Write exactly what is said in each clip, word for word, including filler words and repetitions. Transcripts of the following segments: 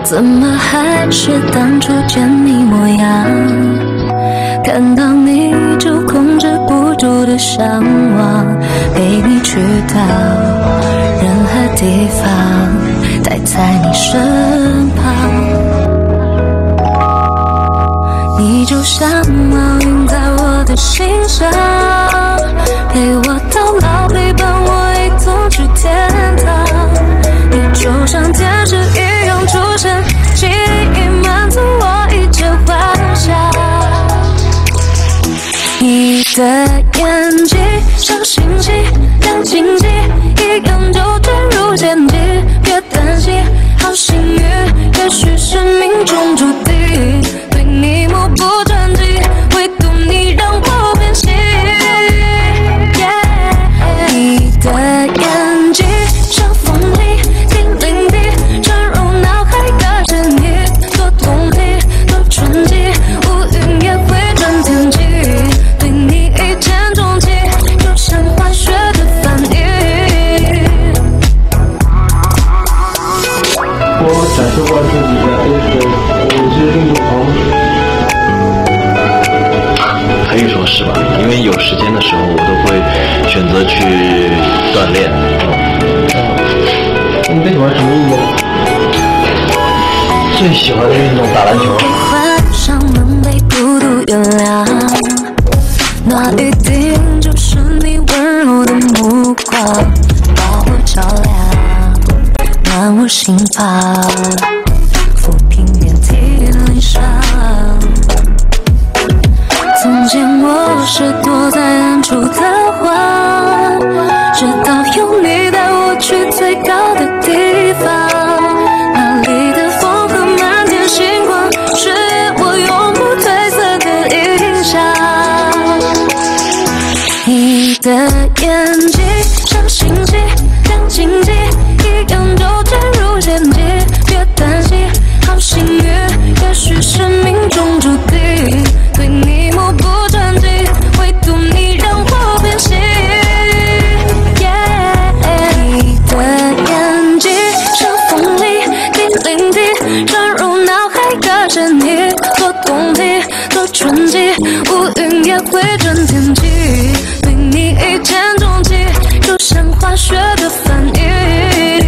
怎么还是当初见你模样？看到你就控制不住的向往，陪你去到任何地方，待在你身旁。你就像烙印在我的心上，陪我到老，陪伴我一同去天堂。你就像天使一样出现，记忆满足我一切幻想。你的眼睛像星星，亮晶晶，一眼就坠入陷阱。别担心，好幸运，也许是命中注定。对你目不转睛，唯独你让我变心。Yeah, 你的眼睛像风铃，叮铃叮，传入脑海的声音，多动听，多纯净，乌云也会转天际。对你一见钟情，就像化学的反应。 我展示过自己的 A 是我是运动狂。 可以说是吧，因为有时间的时候我都会选择去锻炼。 嗯，你最喜欢什么运动？ 最喜欢的运动打篮球。 换上门被孤独原谅，那一定就是你温柔的目光，把我照亮，暖我心房，抚平遍体鳞伤。从前我是躲在暗处的花，直到有你带我去最高的地方，那里的风和满天星光，是我永不褪色的印象。你的眼睛像星星，亮晶晶，一眼就坠入陷阱。别担心，好幸运，也许是命中注定。对你目不转睛，唯独你让我变心。Yeah, 你的眼睛像风铃，叮铃叮，传入脑海的声音，多动听，多纯净，乌云也会转天际。对你一见钟情，就像化学的反应。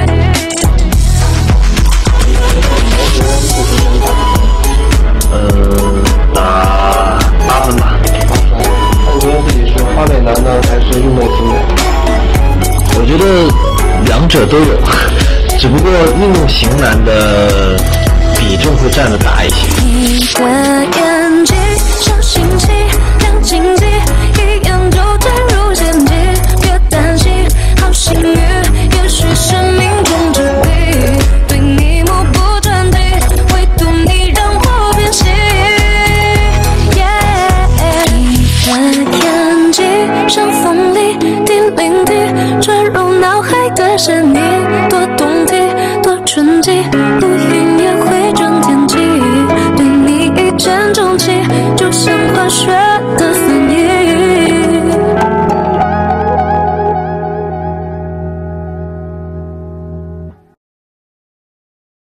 呃，打八分吧。 你觉得自己是花美男呢，还是运动型的？ 我觉得两者都有，只不过运动型男的比重会占的大一些。 你的眼睛像星星，亮晶晶，一眼就坠入陷阱。别担心，好幸运，也许是命中注定。对你目不转睛，唯独你让我变心。Yeah, 你的眼睛像风铃，叮铃叮，传入脑海的声音，多动听，多纯净。